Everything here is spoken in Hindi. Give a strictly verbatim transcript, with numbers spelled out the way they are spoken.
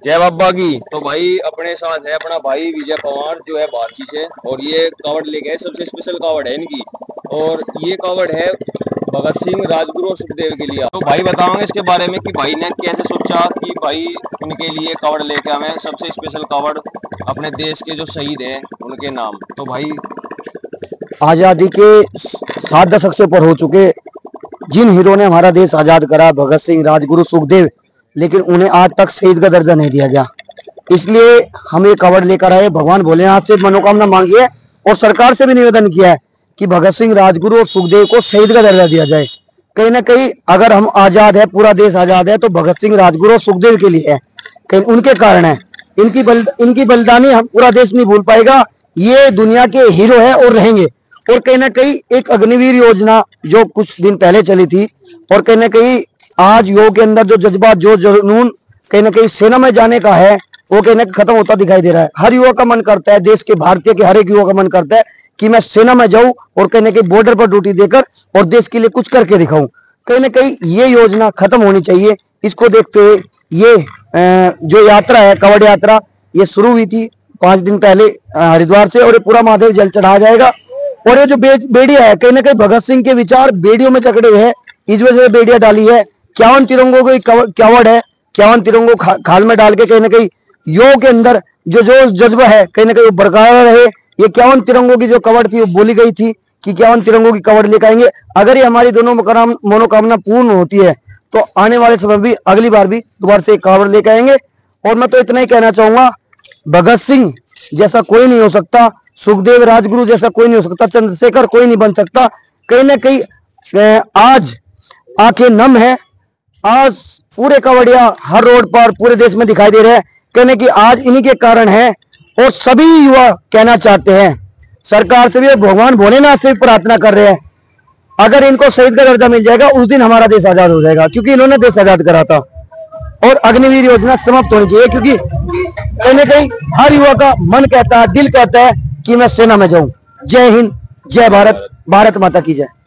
जय बाबा की। तो भाई अपने साथ है अपना भाई विजय पवार जो है बारसी से, और ये कावड़ लेके है, सबसे स्पेशल कावड़ है इनकी। और ये कावड़ है भगत सिंह, राजगुरु और सुखदेव के लिए। तो भाई बताओगे इसके बारे में कि भाई ने कैसे सोचा कि भाई उनके लिए कावड़ लेके आवे, सबसे स्पेशल कावड़ अपने देश के जो शहीद हैं उनके नाम। तो भाई आजादी के सात दशक से ऊपर हो चुके जिन हीरो ने हमारा देश आजाद करा, भगत सिंह, राजगुरु, सुखदेव, लेकिन उन्हें आज तक शहीद का दर्जा नहीं दिया गया। इसलिए हम ये कावड़ लेकर आए, भगवान भोलेनाथ से मनोकामना मांगी है और सरकार से भी निवेदन किया है कि भगत सिंह, राजगुरु और सुखदेव को शहीद का दर्जा दिया जाए। कहीं ना कहीं अगर हम आजाद है, पूरा देश आजाद है, तो भगत सिंह, राजगुरु और सुखदेव के लिए है, कहीं उनके कारण है। इनकी बल इनकी बलिदानी हम पूरा देश नहीं भूल पाएगा। ये दुनिया के हीरो है और रहेंगे। और कहीं ना कहीं एक अग्निवीर योजना जो कुछ दिन पहले चली थी, और कहीं ना कहीं आज युवाओं के अंदर जो जज्बा, जो जुनून कहीं ना कहीं सेना में जाने का है, वो कहीं ना खत्म होता दिखाई दे रहा है। हर युवा का मन करता है, देश के भारतीय के हर एक युवा का मन करता है कि मैं सेना में जाऊं और कहीं ना कहीं बॉर्डर पर ड्यूटी देकर और देश के लिए कुछ करके दिखाऊं। कहीं ना कहीं ये योजना खत्म होनी चाहिए। इसको देखते हुए ये जो यात्रा है, कावड़ यात्रा, ये शुरू हुई थी पांच दिन पहले हरिद्वार से, और ये पूरा महादेव जल चढ़ाया जाएगा। और ये जो बेड़िया है, कहीं ना कहीं भगत सिंह के विचार बेड़ियों में जकड़े हुए हैं, इस वजह से बेड़िया डाली है। इक्यावन तिरंगों की कावड़ है, इक्यावन तिरंगों खा, खाल में डाल के कहीं ना कहीं युवाओं के अंदर जो जो जज्बा है कहीं ना कहीं वो बरकरार रहे। ये इक्यावन तिरंगों की जो कावड़ थी वो बोली गई थी कि इक्यावन तिरंगों की कावड़ लेकर आएंगे। अगर ये हमारी दोनों मनोकामना पूर्ण होती है तो आने वाले समय भी अगली बार भी दोबारा से कावड़ लेकर आएंगे। और मैं तो इतना ही कहना चाहूंगा, भगत सिंह जैसा कोई नहीं हो सकता, सुखदेव, राजगुरु जैसा कोई नहीं हो सकता, चंद्रशेखर कोई नहीं बन सकता। कहीं ना कहीं आज आंखें नम है। आज पूरे कावड़िया हर रोड पर पूरे देश में दिखाई दे रहे हैं। कहने की आज इन्हीं के कारण है। और सभी युवा कहना चाहते हैं, सरकार से भी, भगवान भोलेनाथ से भी प्रार्थना कर रहे हैं, अगर इनको शहीद का दर्जा मिल जाएगा उस दिन हमारा देश आजाद हो जाएगा, क्योंकि इन्होंने देश आजाद करा था। और अग्निवीर योजना समाप्त होनी चाहिए, क्योंकि कहीं ना कहीं हर युवा का मन कहता है, दिल कहता है कि मैं सेना में जाऊं। जय हिंद, जय भारत, भारत माता की जय।